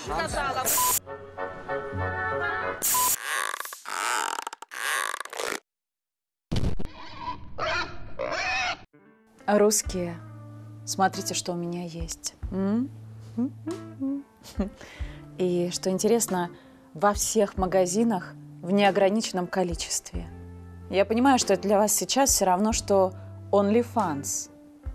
Сказала. Русские, смотрите, что у меня есть. И что интересно, во всех магазинах в неограниченном количестве. Я понимаю, что это для вас сейчас все равно, что OnlyFans.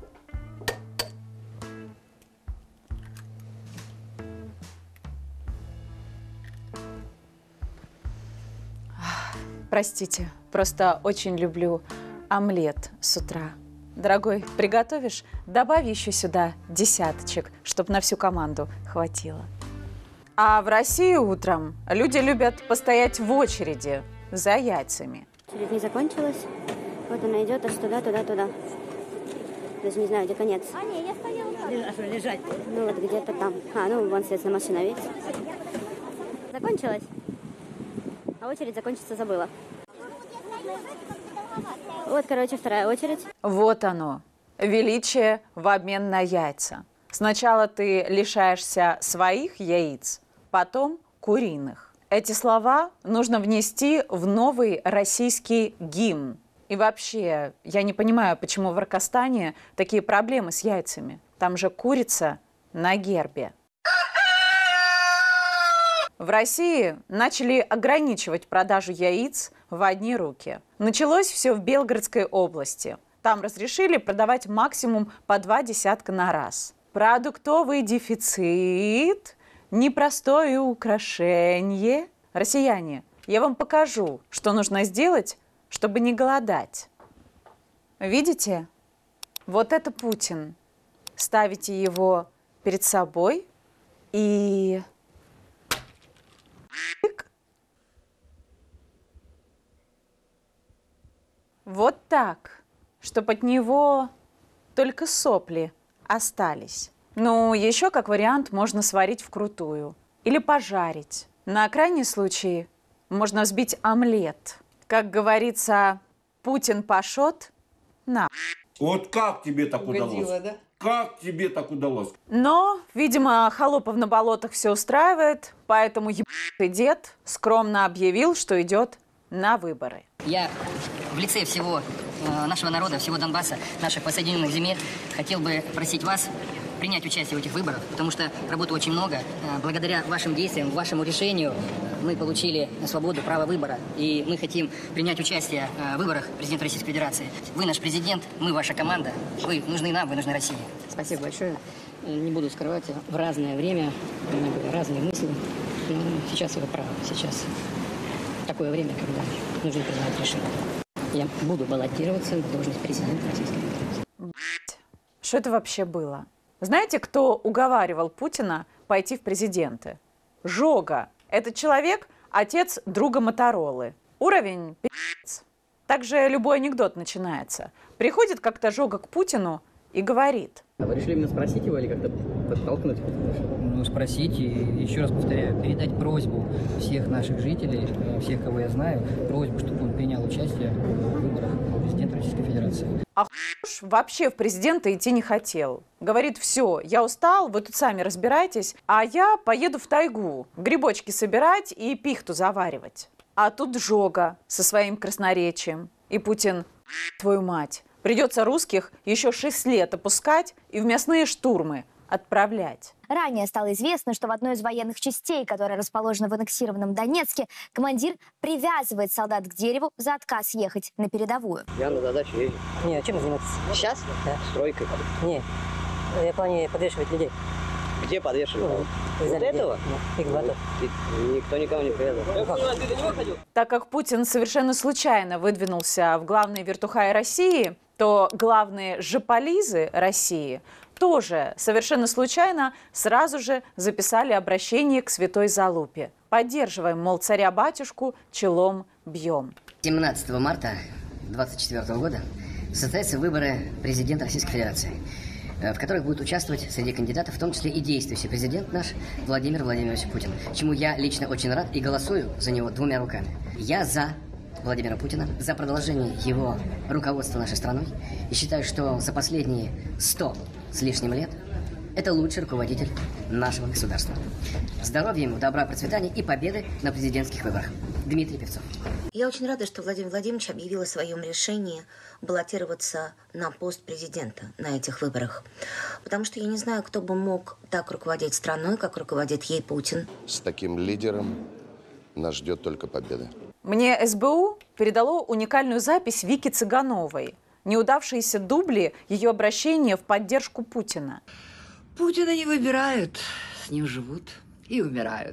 Простите, просто очень люблю омлет с утра. Дорогой, приготовишь? Добавь еще сюда десяточек, чтобы на всю команду хватило. А в России утром люди любят постоять в очереди за яйцами. Очередь не закончилась. Вот она идет аж туда. Даже не знаю, где конец. А, не, я стояла там. А что лежать? Ну вот где-то там. Вон светлая машина, видите? Закончилась. А очередь закончиться забыла. Вот, короче, вторая очередь. Вот оно, величие в обмен на яйца. Сначала ты лишаешься своих яиц, потом куриных. Эти слова нужно внести в новый российский гимн. И вообще, я не понимаю, почему в Иркостане такие проблемы с яйцами. Там же курица на гербе. В России начали ограничивать продажу яиц в одни руки. Началось все в Белгородской области. Там разрешили продавать максимум по 2 десятка на раз. Продуктовый дефицит, непростое украшение. Россияне, я вам покажу, что нужно сделать, чтобы не голодать. Видите? Вот это Путин. Ставите его перед собой и... Вот так, чтобы от него только сопли остались. Ну, еще как вариант можно сварить вкрутую или пожарить. На крайний случай можно взбить омлет. Как говорится, Путин пашот на. Вот как тебе так Угодила, удалось? да? Как тебе так удалось? Но, видимо, Холопов на болотах все устраивает, поэтому ебаный дед скромно объявил, что идет на выборы. Я в лице всего нашего народа, всего Донбасса, наших воссоединенных земель, хотел бы просить вас принять участие в этих выборах, потому что работы очень много. Благодаря вашим действиям, вашему решению мы получили свободу, право выбора. И мы хотим принять участие в выборах президента Российской Федерации. Вы наш президент, мы ваша команда. Вы нужны нам, вы нужны России. Спасибо большое. Не буду скрывать, в разное время у меня были разные мысли. Но сейчас вы правы. Сейчас такое время, когда нужно принимать решение. Я буду баллотироваться на должность президента Российской Федерации. Что это вообще было? Знаете, кто уговаривал Путина пойти в президенты? Жога. Этот человек – отец друга Моторолы. Уровень пи***ц. Так же любой анекдот начинается. Приходит как-то Жога к Путину и говорит. А вы решили именно спросить его или как-то подтолкнуть? Ну, спросить и, еще раз повторяю, передать просьбу всех наших жителей, всех, кого я знаю, просьбу, чтобы он принял участие в выборах президента Российской Федерации. А вообще в президента идти не хотел. Говорит, все, я устал, вы тут сами разбирайтесь, а я поеду в тайгу грибочки собирать и пихту заваривать. А тут Жога со своим красноречием. И Путин, твою мать, придется русских еще 6 лет опускать и в мясные штурмы отправлять. Ранее стало известно, что в одной из военных частей, которая расположена в аннексированном Донецке, командир привязывает солдат к дереву за отказ ехать на передовую. Я на задачу езжу. Не, чем заниматься? Сейчас? Да. Стройкой. Не, я планирую подвешивать людей. Где подвешивать? Вот этого? Экватор. Никто никого не привязал. Так как Путин совершенно случайно выдвинулся в главные вертухаи России, то главные жополизы России тоже совершенно случайно сразу же записали обращение к Святой Залупе. Поддерживаем, мол, царя-батюшку челом бьем. 17 марта 2024 года состоятся выборы президента Российской Федерации, в которых будет участвовать среди кандидатов, в том числе и действующий президент наш Владимир Владимирович Путин, чему я лично очень рад и голосую за него 2 руками. Я за Владимира Путина, за продолжение его руководства нашей страной и считаю, что за последние 100 с лишним лет это лучший руководитель нашего государства. Здоровья ему, добра, процветания и победы на президентских выборах. Дмитрий Певцов. Я очень рада, что Владимир Владимирович объявил о своем решении баллотироваться на пост президента на этих выборах. Потому что я не знаю, кто бы мог так руководить страной, как руководит ей Путин. С таким лидером нас ждет только победа. Мне СБУ передало уникальную запись Вики Цыгановой. Неудавшиеся дубли ее обращения в поддержку Путина. Путина не выбирают, с ним живут и умирают.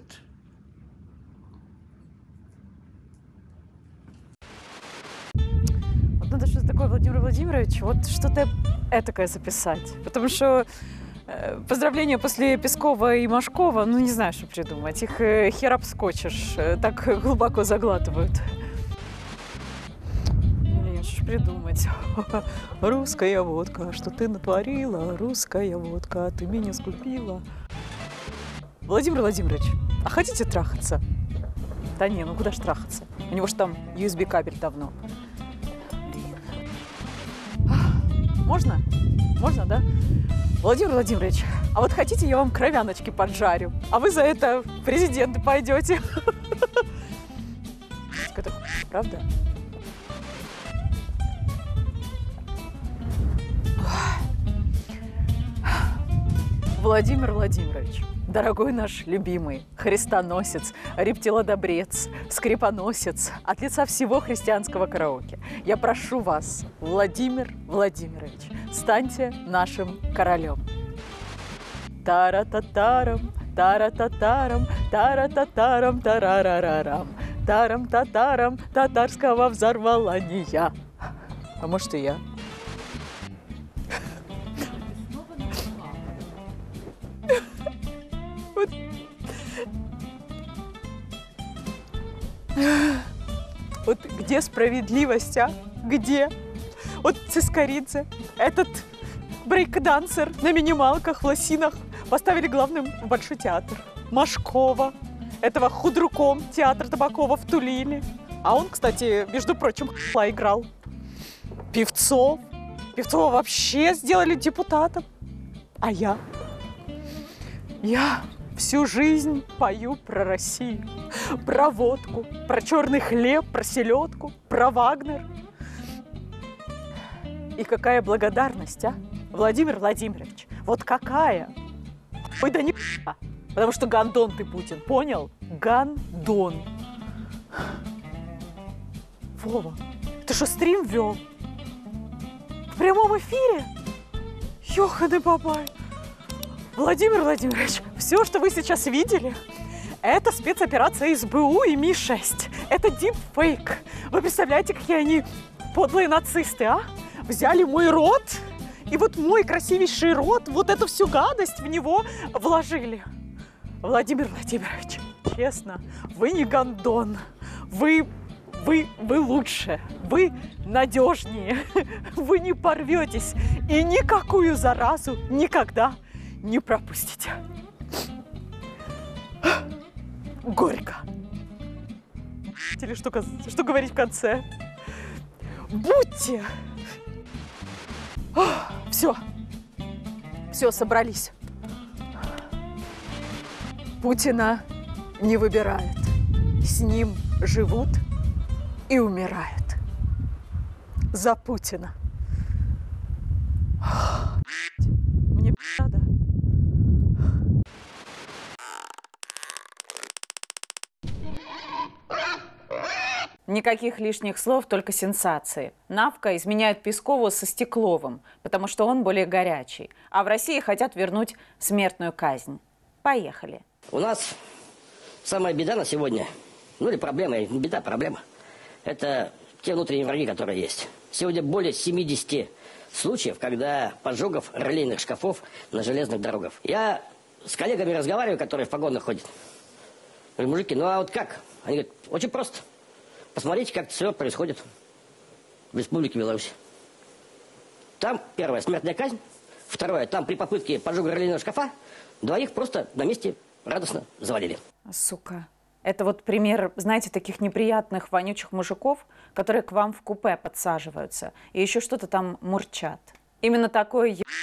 Вот надо что-то такое, Владимир Владимирович, вот что-то этакое записать. Потому что поздравления после Пескова и Машкова, ну не знаю, что придумать. Их хер обскочишь, так глубоко заглатывают. Блин, что ж придумать? Русская водка, что ты натворила? Русская водка, ты меня скупила. Владимир Владимирович, а хотите трахаться? Да не, ну куда ж трахаться? У него же там USB-кабель давно. Можно? Можно, да? Владимир Владимирович, а вот хотите, я вам кровяночки поджарю, а вы за это в президенты пойдете? Это правда? Владимир Владимирович, дорогой наш любимый христоносец, рептилодобрец, скрипоносец, от лица всего христианского караоке, я прошу вас, Владимир Владимирович, станьте нашим королем. Тара-та-тарам, тара-та-тарам, тара-та-тарам, тарарарарам, тарам-та-тарам, татарского взорвала не я. А может и я. Вот где справедливость, а? Где? Вот Цискоридзе, этот брейк-дансер на минималках, в лосинах поставили главным в Большой театр. Машкова, этого худруком театр Табакова втулили. А он, кстати, между прочим, играл. Певцова вообще сделали депутатом. А я всю жизнь пою про Россию, про водку, про черный хлеб, про селедку, про Вагнер. И какая благодарность, а? Владимир Владимирович, вот какая? Ой, да не потому что гандон ты, Путин, понял? Гандон. Вова, ты что, стрим вел? В прямом эфире? Ёханый бабай. Владимир Владимирович, все, что вы сейчас видели, это спецоперация СБУ и Ми-6. Это дипфейк. Вы представляете, какие они подлые нацисты, а? Взяли мой рот, и вот мой красивейший рот, вот эту всю гадость в него вложили. Владимир Владимирович, честно, вы не гандон. Вы лучше, вы надежнее, вы не порветесь и никакую заразу никогда не пропустите. Горько. Или что говорить в конце? Будьте. Все, собрались. Путина не выбирают. С ним живут и умирают. За Путина. Мне надо. Никаких лишних слов, только сенсации. Навка изменяет Пескову со Стекловым, потому что он более горячий. А в России хотят вернуть смертную казнь. Поехали. У нас самая беда на сегодня, ну или проблема, не беда, проблема, это те внутренние враги, которые есть. Сегодня более 70 случаев, когда поджогов релейных шкафов на железных дорогах. Я с коллегами разговариваю, которые в погонах ходят. Говорю, мужики, ну а вот как? Они говорят, очень просто. Посмотрите, как все происходит в Республике Беларусь. Там, первое, смертная казнь. Второе, там при попытке поджога релейного шкафа двоих просто на месте радостно завалили. Сука. Это вот пример, знаете, таких неприятных, вонючих мужиков, которые к вам в купе подсаживаются и еще что-то там мурчат. Именно такое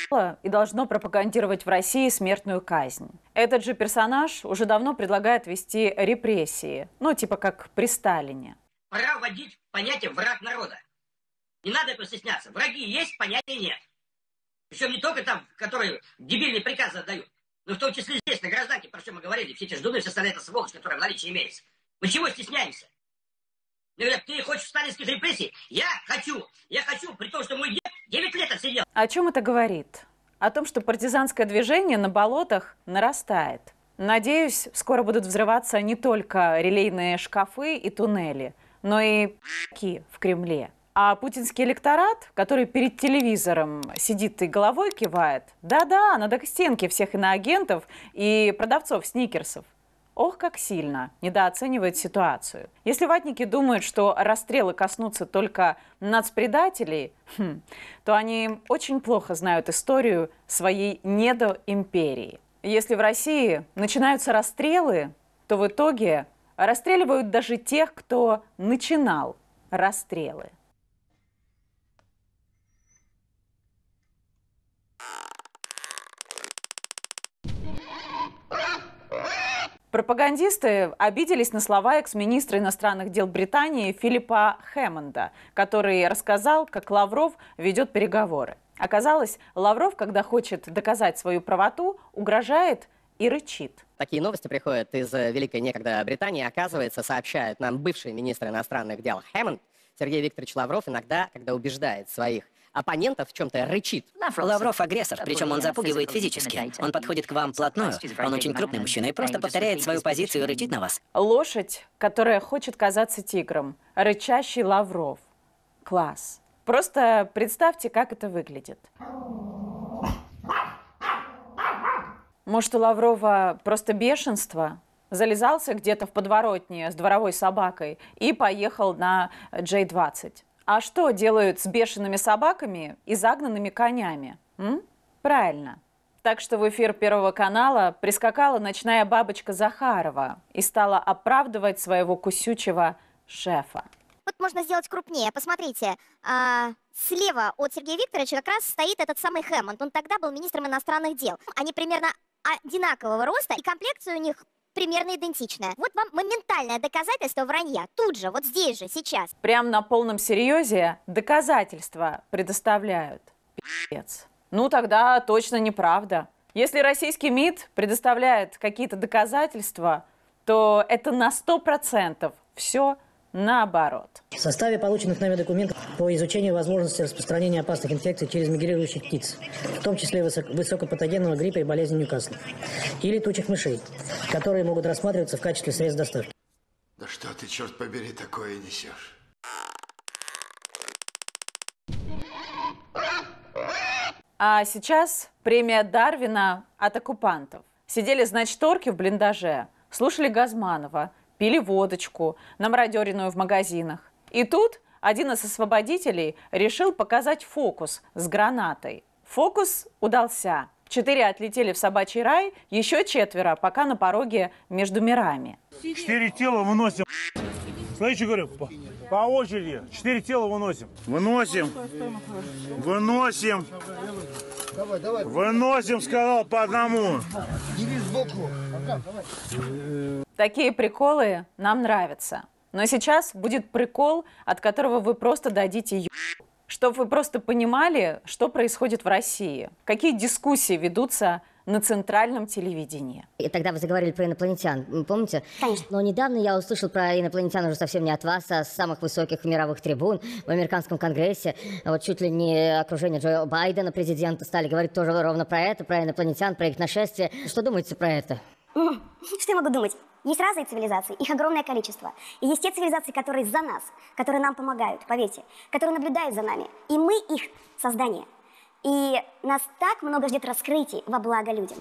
и должно пропагандировать в России смертную казнь. Этот же персонаж уже давно предлагает вести репрессии, ну типа как при Сталине. Пора вводить понятие «враг народа». Не надо этого стесняться. Враги есть, понятия нет. Причем не только там, которые дебильные приказы отдают, но в том числе здесь, на гражданке, про что мы говорили, все эти ждуны, все остальные, это сволочь, которая в наличии имеется. Мы чего стесняемся? Мне говорят, ты хочешь сталинских репрессий? Я хочу, при том, что мой дед 9 лет отсидел. О чем это говорит? О том, что партизанское движение на болотах нарастает. Надеюсь, скоро будут взрываться не только релейные шкафы и туннели, но и в Кремле. А путинский электорат, который перед телевизором сидит и головой кивает, да-да, надо к стенке всех иноагентов и продавцов сникерсов. Ох, как сильно недооценивает ситуацию. Если ватники думают, что расстрелы коснутся только нацпредателей, то они очень плохо знают историю своей недоимперии. Если в России начинаются расстрелы, то в итоге расстреливают даже тех, кто начинал расстрелы. Пропагандисты обиделись на слова экс-министра иностранных дел Британии Филиппа Хэммонда, который рассказал, как Лавров ведет переговоры. Оказалось, Лавров, когда хочет доказать свою правоту, угрожает и рычит. Такие новости приходят из великой некогда Британии. Оказывается, сообщает нам бывший министр иностранных дел Хэммонд, Сергей Викторович Лавров иногда, когда убеждает своих оппонентов в чем-то, рычит. Лавров агрессор, причем он запугивает физически. Он подходит к вам вплотную, он очень крупный мужчина и просто повторяет свою позицию и рычит на вас. Лошадь, которая хочет казаться тигром, рычащий Лавров. Класс. Просто представьте, как это выглядит. Может, у Лаврова просто бешенство? Залезался где-то в подворотне с дворовой собакой и поехал на J20. А что делают с бешеными собаками и загнанными конями? Правильно. Так что в эфир Первого канала прискакала ночная бабочка Захарова и стала оправдывать своего кусючего шефа. Вот можно сделать крупнее. Посмотрите, слева от Сергея Викторовича как раз стоит этот самый Хэммонд. Он тогда был министром иностранных дел. Они примерно одинакового роста, и комплекция у них примерно идентичная. Вот вам моментальное доказательство вранья. Тут же, вот здесь же, сейчас. Прям на полном серьезе доказательства предоставляют. Пи***ц. Ну тогда точно неправда. Если российский МИД предоставляет какие-то доказательства, то это на 100% все наоборот. В составе полученных нами документов по изучению возможности распространения опасных инфекций через мигрирующих птиц, в том числе высокопатогенного гриппа и болезни Ньюкасла, и летучих мышей, которые могут рассматриваться в качестве средств доставки. Да что ты, черт побери, такое несешь? А сейчас премия Дарвина от оккупантов. Сидели, значит, торки в блиндаже, слушали Газманова, пили водочку, намародеренную в магазинах. И тут один из освободителей решил показать фокус с гранатой. Фокус удался. 4 отлетели в собачий рай, еще 4 пока на пороге между мирами. 4 тела выносим. Смотрите, говорю, по очереди. 4 тела выносим. Выносим. Выносим. Выносим, сказал, по одному. Такие приколы нам нравятся. Но сейчас будет прикол, от которого вы просто дадите еб***. Чтобы вы просто понимали, что происходит в России. Какие дискуссии ведутся на центральном телевидении. И тогда вы заговорили про инопланетян, помните? Конечно. Но недавно я услышал про инопланетян уже совсем не от вас, а с самых высоких мировых трибун в американском конгрессе. Вот чуть ли не окружение Джо Байдена, президента, стали говорить тоже ровно про это, про инопланетян, про их нашествие. Что думаете про это? Что я могу думать? Есть разные цивилизации, их огромное количество. И есть те цивилизации, которые за нас, которые нам помогают, поверьте, которые наблюдают за нами. И мы их создание. И нас так много ждет раскрытий во благо людям.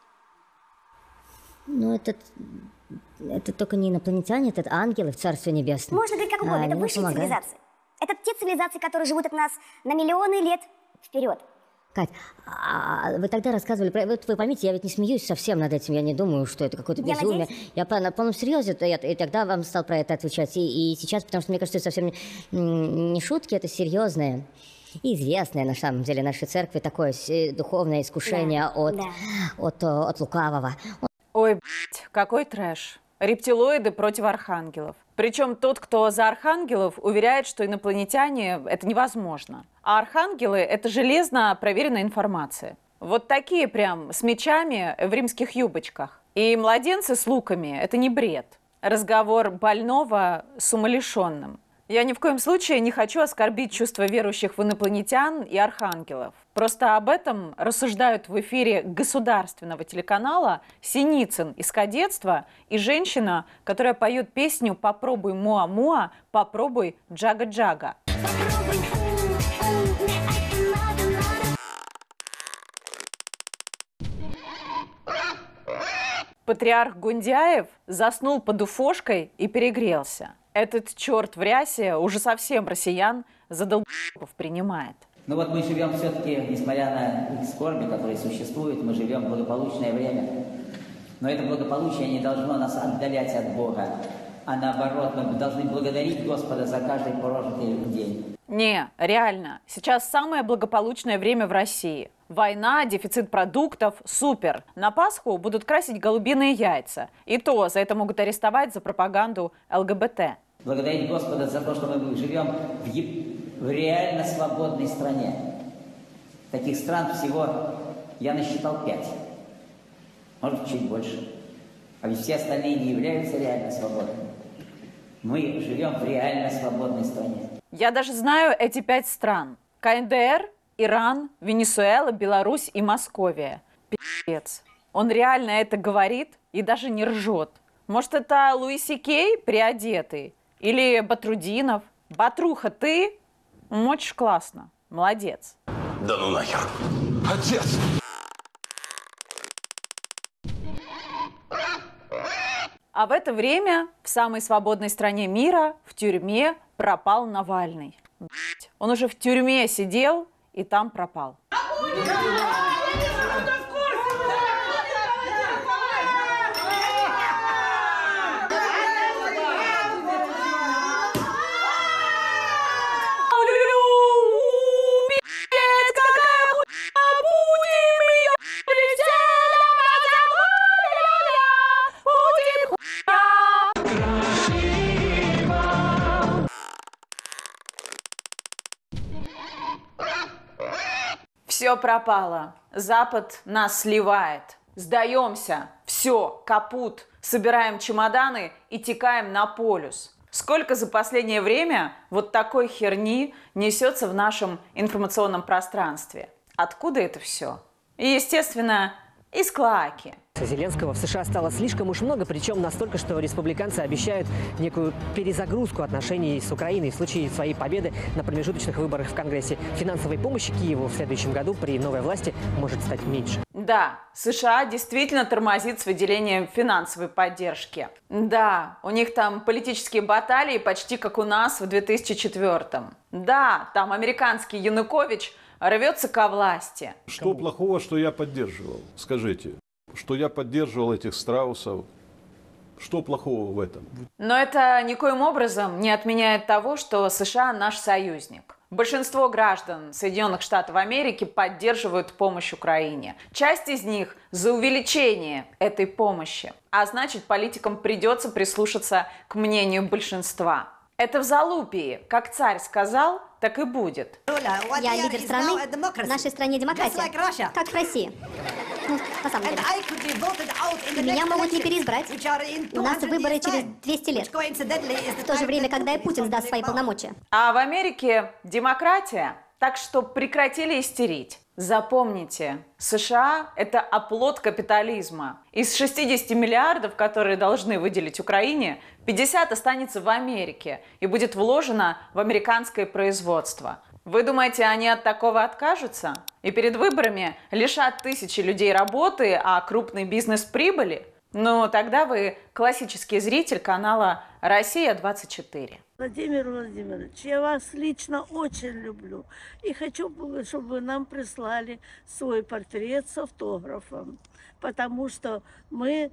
Ну, это только не инопланетяне, это ангелы в Царстве Небесном. Можно говорить как угодно, это высшие цивилизации. Это те цивилизации, которые живут от нас на миллионы лет вперед. Кать, вы тогда рассказывали про... Вот вы поймите, я ведь не смеюсь совсем над этим, я не думаю, что это какое-то безумие. Я на полном серьезе, и тогда вам стал про это отвечать, и сейчас, потому что мне кажется, это совсем не шутки, это серьезное. известное на самом деле нашей церкви такое духовное искушение от лукавого. Ой, блядь, какой трэш. Рептилоиды против архангелов. Причем тот, кто за архангелов, уверяет, что инопланетяне – это невозможно. А архангелы – это железно проверенная информация. Вот такие прям с мечами в римских юбочках. И младенцы с луками – это не бред. Разговор больного с умалишенным. Я ни в коем случае не хочу оскорбить чувства верующих в инопланетян и архангелов. Просто об этом рассуждают в эфире государственного телеканала Синицын из «Кадетства» и женщина, которая поет песню «Попробуй муа-муа, попробуй джага-джага». Патриарх Гундяев заснул под уфошкой и перегрелся. Этот черт в рясе уже совсем россиян за долб***ов принимает. Ну вот мы живем все-таки, несмотря на их скорби, которые существуют, мы живем в благополучное время. Но это благополучие не должно нас отдалять от Бога. А наоборот, мы должны благодарить Господа за каждый прожитый день. Не, реально. Сейчас самое благополучное время в России. Война, дефицит продуктов, супер. На Пасху будут красить голубиные яйца. И то за это могут арестовать за пропаганду ЛГБТ. Благодарить Господа за то, что мы живем в реально свободной стране. Таких стран всего я насчитал 5. Может, чуть больше. А ведь все остальные не являются реально свободными. Мы живем в реально свободной стране. Я даже знаю эти 5 стран. КНДР, Иран, Венесуэла, Беларусь и Московия. Пи***ц. Он реально это говорит и даже не ржет. Может, это Луи Си Кей приодетый? Или Батрудинов? Батруха, ты? Очень классно. Молодец. Да ну нахер. Отец! А в это время в самой свободной стране мира, в тюрьме, пропал Навальный. Он уже в тюрьме сидел и там пропал. Все пропало. Запад нас сливает. Сдаемся. Все, капут. Собираем чемоданы и текаем на полюс. Сколько за последнее время вот такой херни несется в нашем информационном пространстве? Откуда это все? И, естественно, из клоаки. Зеленского в США стало слишком уж много, причем настолько, что республиканцы обещают некую перезагрузку отношений с Украиной в случае своей победы на промежуточных выборах в Конгрессе. Финансовой помощи Киеву в следующем году при новой власти может стать меньше. Да, США действительно тормозит с выделением финансовой поддержки. Да, у них там политические баталии почти как у нас в 2004-м. Да, там американский Янукович рвется ко власти. Что плохого, что я поддерживал? Скажите, что я поддерживал этих страусов? Что плохого в этом? Но это никоим образом не отменяет того, что США наш союзник. Большинство граждан Соединенных Штатов Америки поддерживают помощь Украине. Часть из них за увеличение этой помощи. А значит, политикам придется прислушаться к мнению большинства. Это в залупии. Как царь сказал, так и будет. Я лидер страны. В нашей стране демократия. Как в России. Ну, на самом деле. Меня могут не переизбрать. У нас выборы через 200 лет. В то же время, когда и Путин сдаст свои полномочия. А в Америке демократия. Так что прекратили истерить. Запомните, США – это оплот капитализма. Из 60 миллиардов, которые должны выделить Украине, 50 останется в Америке и будет вложено в американское производство. Вы думаете, они от такого откажутся? И перед выборами лишат тысячи людей работы, а крупный бизнес прибыли? Ну, тогда вы классический зритель канала «Россия-24». Владимир Владимирович, я вас лично очень люблю. И хочу, чтобы вы нам прислали свой портрет с автографом. Потому что мы,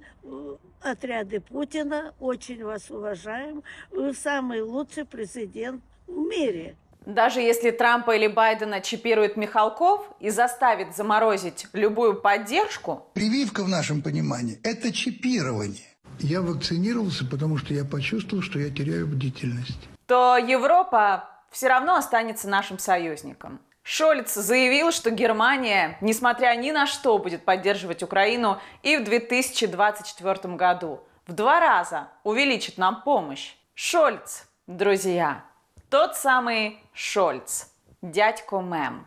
отряды Путина, очень вас уважаем. Вы самый лучший президент в мире. Даже если Трампа или Байдена чипирует Михалков и заставит заморозить любую поддержку... Прививка в нашем понимании – это чипирование. Я вакцинировался, потому что я почувствовал, что я теряю бдительность. То Европа все равно останется нашим союзником. Шольц заявил, что Германия, несмотря ни на что, будет поддерживать Украину и в 2024 году. В 2 раза увеличит нам помощь. Шольц, друзья, тот самый Шольц, дядько Мэм.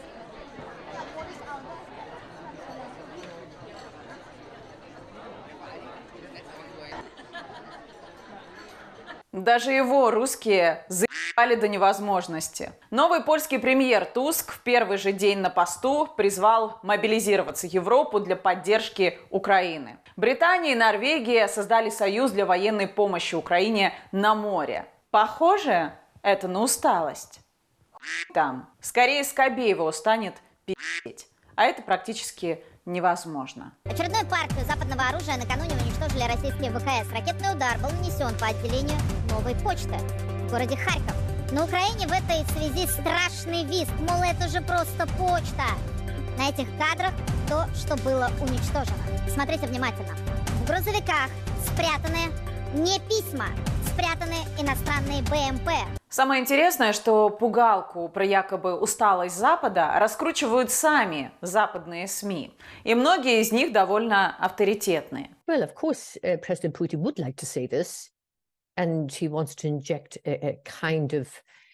Даже его русские заебали до невозможности. Новый польский премьер Туск в первый же день на посту призвал мобилизироваться Европу для поддержки Украины. Британия и Норвегия создали союз для военной помощи Украине на море. Похоже, это на усталость. Хуй там. Скорее Скобеева устанет пи***ть. А это практически невозможно. Очередную партию западного оружия накануне уничтожили российские ВКС. Ракетный удар был нанесен по отделению Новой почты в городе Харьков. На Украине в этой связи страшный визг, мол, это же просто почта. На этих кадрах то, что было уничтожено. Смотрите внимательно. В грузовиках спрятаны не письма, спрятаны иностранные БМП. Самое интересное, что пугалку про якобы усталость Запада раскручивают сами западные СМИ. И многие из них довольно авторитетные. Well, of course, President Putin would like to say this, and he wants to inject a kind of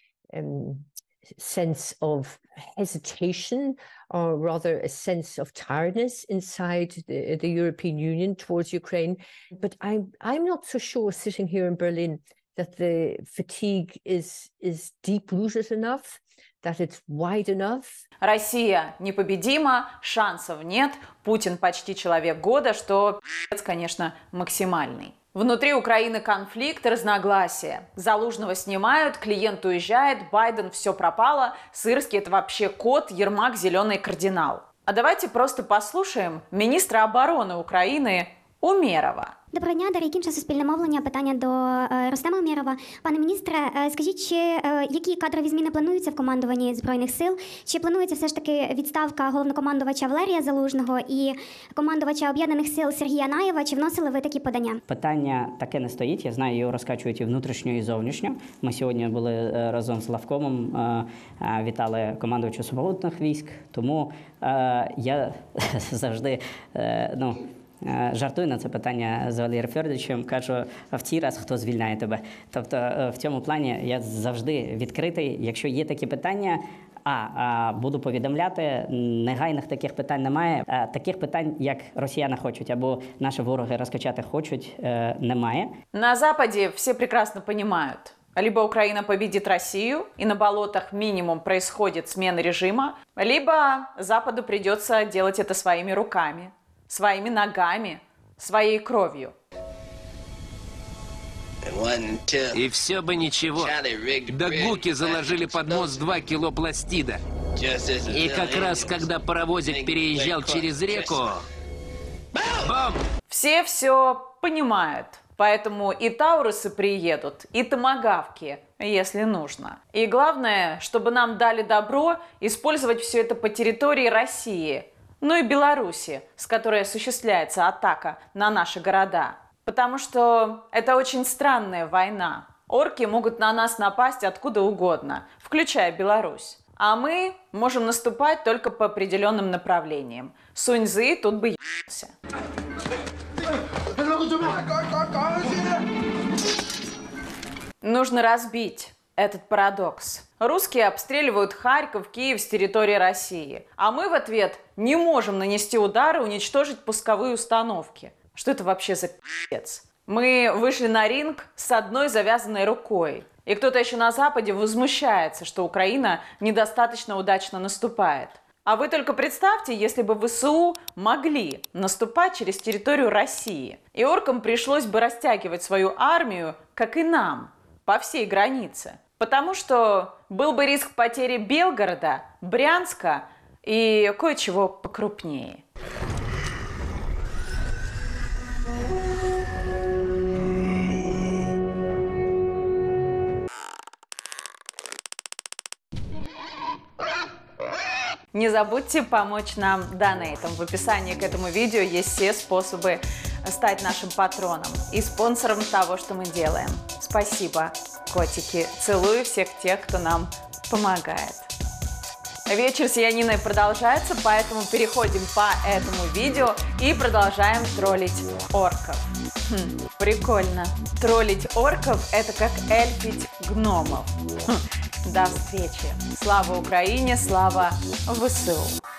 sense of hesitation, or rather a sense of tiredness inside the European Union towards Ukraine. But I'm not so sure, sitting here in Berlin, that the fatigue is deep-rooted enough, that it's wide enough. Россия непобедима, шансов нет, Путин почти человек года, что, конечно, максимальный. Внутри Украины конфликт и разногласия. Залужного снимают, клиент уезжает, Байден все пропало, Сырский это вообще кот, Ермак зеленый кардинал. А давайте просто послушаем министра обороны Украины Умєрова. Доброго дня, дорогі кінче суспільне мовлення. Питання до Рустема Умєрова. Пане міністре, скажіть, які кадрові зміни плануються в командуванні Збройних сил? Чи планується все ж таки відставка головнокомандувача Валерія Залужного і командувача Об'єднаних сил Сергія Наєва? Чи вносили ви такі подання? Питання таке не стоїть. Я знаю, його розкачують і внутрішньо, і зовнішньо. Ми сьогодні були разом з Лавкомом, вітали командувача сухопутних військ. Тому я завжди, жартую на це питання з Валерієм Федоровичем, кажу, в цей раз хто звільняє тебе. Тобто в цьому плані я завжди відкритий. Якщо є такі питання, буду повідомляти, негайних таких питань немає. Таких питань, як росіяни хочуть, або наші вороги розкачати хочуть, немає. На Западе все прекрасно понимают. Либо Украина победит Россию, и на болотах минимум происходит смена режима, либо Западу придется делать это своими руками, своими ногами, своей кровью. И все бы ничего. Да гуки заложили под мост 2 кило пластида. И как раз, когда паровозик переезжал через реку... Бам! Все понимают. Поэтому и Таурусы приедут, и томагавки, если нужно. И главное, чтобы нам дали добро использовать все это по территории России, ну и Беларуси, с которой осуществляется атака на наши города. Потому что это очень странная война. Орки могут на нас напасть откуда угодно, включая Беларусь. А мы можем наступать только по определенным направлениям. Сунь-Цзы тут бы ебался. Нужно разбить этот парадокс. Русские обстреливают Харьков, Киев с территории России, а мы в ответ не можем нанести удар и уничтожить пусковые установки. Что это вообще за пи***ц? Мы вышли на ринг с одной завязанной рукой. И кто-то еще на Западе возмущается, что Украина недостаточно удачно наступает. А вы только представьте, если бы ВСУ могли наступать через территорию России. И оркам пришлось бы растягивать свою армию, как и нам, по всей границе. Потому что был бы риск потери Белгорода, Брянска и кое-чего покрупнее. Не забудьте помочь нам донейтом. В описании к этому видео есть все способы стать нашим патроном и спонсором того, что мы делаем. Спасибо, котики. Целую всех тех, кто нам помогает. Вечер с Яниной продолжается, поэтому переходим по этому видео и продолжаем троллить орков. Прикольно. Троллить орков – это как эльфить гномов. До встречи. Слава Украине, слава ВСУ.